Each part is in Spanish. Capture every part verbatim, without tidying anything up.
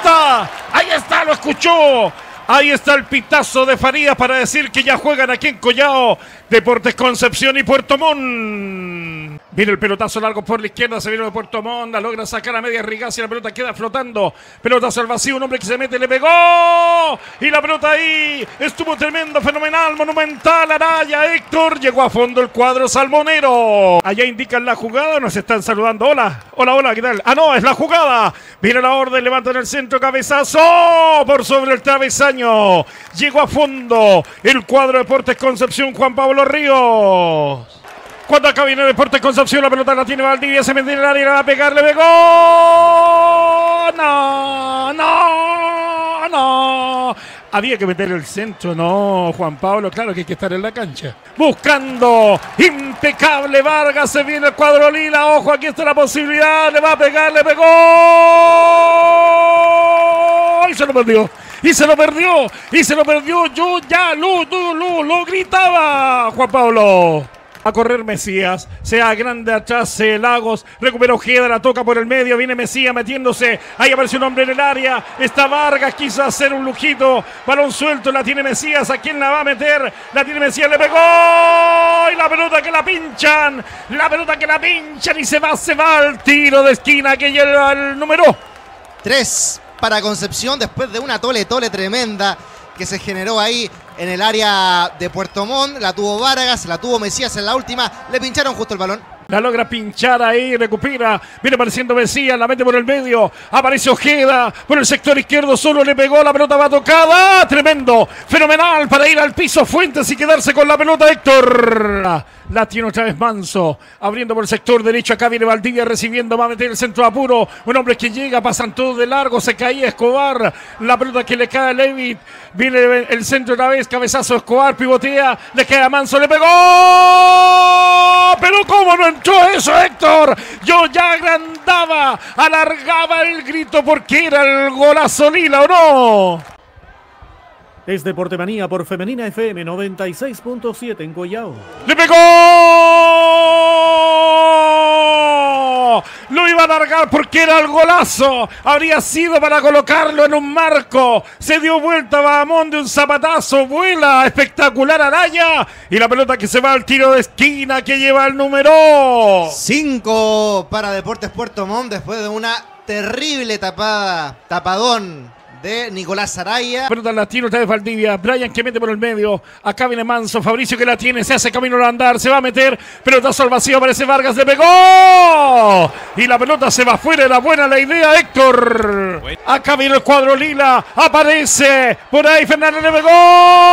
está, ahí está, lo escuchó. Ahí está el pitazo de Farías para decir que ya juegan aquí en Collao Deportes Concepción y Puerto Montt. Viene el pelotazo largo por la izquierda, se viene de Puerto Montt, la logra sacar a media Rigacia, la pelota queda flotando. Pelotazo al vacío, un hombre que se mete, le pegó. Y la pelota ahí estuvo tremendo, fenomenal, monumental. Araya, Héctor, llegó a fondo el cuadro salmonero. Allá indican la jugada, nos están saludando. Hola, hola, hola, ¿qué tal? Ah, no, es la jugada. Viene la orden, levanta en el centro, cabezazo por sobre el travesaño. Llegó a fondo el cuadro Deportes Concepción, Juan Pablo Ríos. Cuando acá viene Deportes Concepción, la pelota la tiene Valdivia, se mete en el área, la va a pegar, le pegó. No, no, no. Había que meter el centro, no, Juan Pablo, claro que hay que estar en la cancha. Buscando, impecable Vargas, se viene el cuadro lila, ojo, aquí está la posibilidad, le va a pegar, le pegó. Y se lo perdió. Y se lo perdió, y se lo perdió, yo ya lo, lo, lo, lo gritaba, Juan Pablo. A correr Mesías, sea grande atrás, se Lagos, recupera Ojeda, la toca por el medio, viene Mesías metiéndose, ahí aparece un hombre en el área, está Vargas, quiso hacer un lujito, balón suelto, la tiene Mesías, ¿a quién la va a meter? La tiene Mesías, le pegó, y la pelota que la pinchan, la pelota que la pinchan y se va, se va al tiro de esquina que lleva el número tres para Concepción después de una tole tole tremenda que se generó ahí en el área de Puerto Montt. La tuvo Vargas, la tuvo Mesías en la última, le pincharon justo el balón. La logra pinchar ahí, recupera, viene apareciendo Mesías, la mete por el medio, aparece Ojeda, por el sector izquierdo solo le pegó, la pelota va tocada, tremendo, fenomenal para ir al piso Fuentes y quedarse con la pelota Héctor. La tiene otra vez Manso, abriendo por el sector derecho, acá viene Valdivia recibiendo, va a meter el centro apuro, un hombre que llega, pasan todos de largo, se caía Escobar, la pelota que le cae a Levitt, viene el centro otra vez, cabezazo Escobar, pivotea, le cae a Manso, le pegó, pero cómo no entró eso Héctor, yo ya agrandaba, alargaba el grito porque era el golazo lila, ¿o no? Es Deportemanía por Femenina F M noventa y seis punto siete en Collao. ¡Le pegó! Lo iba a largar porque era el golazo. Habría sido para colocarlo en un marco. Se dio vuelta Bahamón de un zapatazo. Vuela espectacular Araya. Y la pelota que se va al tiro de esquina que lleva el número cinco para Deportes Puerto Montt después de una terrible tapada, tapadón de Nicolás Araya. Pelota la tiene otra vez Valdivia. Brian que mete por el medio. Acá viene Manso. Fabricio que la tiene. Se hace camino al andar. Se va a meter. Pelotazo al vacío. Aparece Vargas. Le pegó. Y la pelota se va afuera. Era buena la idea, Héctor. Acá viene el cuadro lila. Aparece. Por ahí Fernández le pegó.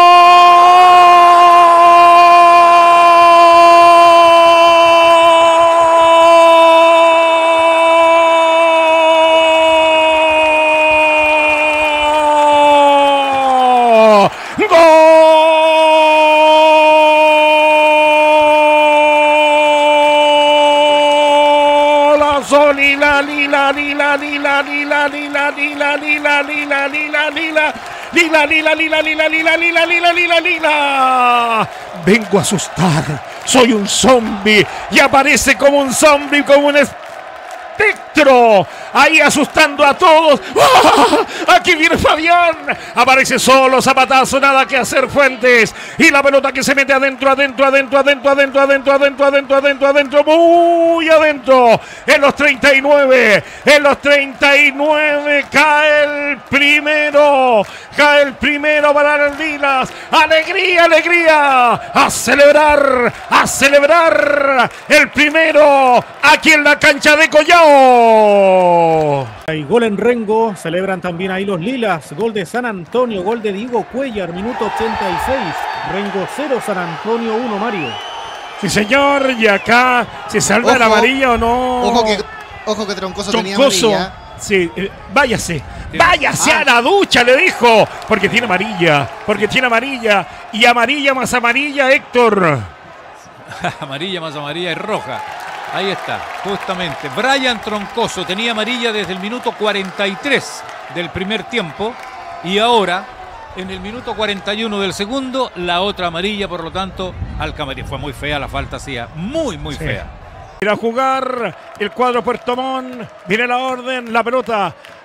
Lila, lila, lila, lila, lila, lila, lila, lila, lila, lila, lila, lila, lila, lila, lila, lila, lila, lila, lila, lila. Vengo a asustar. Soy un zombie y aparece como un zombie, como un espectro. Ahí asustando a todos. ¡Ah! Aquí viene Fabián. Aparece solo, zapatazo, nada que hacer Fuentes. Y la pelota que se mete adentro, adentro, adentro, adentro, adentro, adentro, adentro, adentro, adentro, adentro, muy adentro. En los treinta y nueve, en los treinta y nueve cae el primero. Cae el primero para las Lilas. Alegría, alegría. A celebrar, a celebrar el primero aquí en la cancha de Collao. Hay gol en Rengo, celebran también ahí los Lilas, gol de San Antonio, gol de Diego Cuellar, minuto ochenta y seis, Rengo cero, San Antonio uno, Mario. Sí señor, y acá se salva ojo, la amarilla o no. Ojo que, ojo que Troncoso, Troncoso tenía amarilla. Sí, eh, váyase, váyase ah. a la ducha, le dijo, porque tiene amarilla, porque tiene amarilla, y amarilla más amarilla, Héctor. Amarilla más amarilla y roja. Ahí está, justamente. Brian Troncoso tenía amarilla desde el minuto cuarenta y tres del primer tiempo y ahora, en el minuto cuarenta y uno del segundo, la otra amarilla, por lo tanto, al camarín. Fue muy fea la falta, sí, muy, muy sí. fea. Viene a jugar el cuadro Puerto Montt, viene la orden, la pelota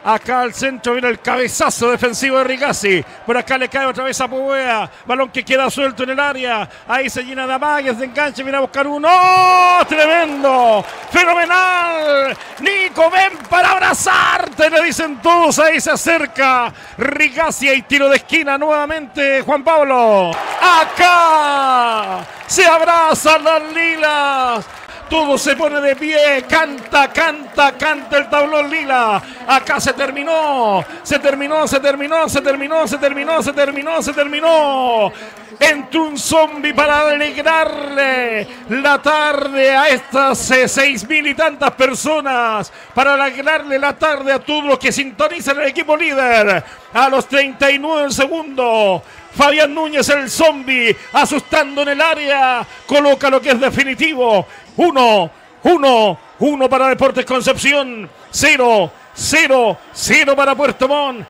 Acá al centro viene el cabezazo defensivo de Rigazzi. Por acá le cae otra vez a Povea. Balón que queda suelto en el área. Ahí se llena de amagues, de enganche. Viene a buscar uno. ¡Oh! ¡Tremendo! ¡Fenomenal! Nico, ven para abrazarte, le dicen todos. Ahí se acerca Rigazzi y tiro de esquina nuevamente, Juan Pablo. Acá se abrazan las lilas. Todo se pone de pie, canta, canta, canta el tablón lila. Acá se terminó, se terminó, se terminó, se terminó, se terminó, se terminó, se terminó. Entró un zombie para alegrarle la tarde a estas eh, seis mil y tantas personas, para alegrarle la tarde a todos los que sintonizan el equipo líder. A los treinta y nueve segundos, Fabián Núñez, el zombie, asustando en el área, coloca lo que es definitivo. Uno, uno, uno para Deportes Concepción. Cero, cero, cero para Puerto Montt.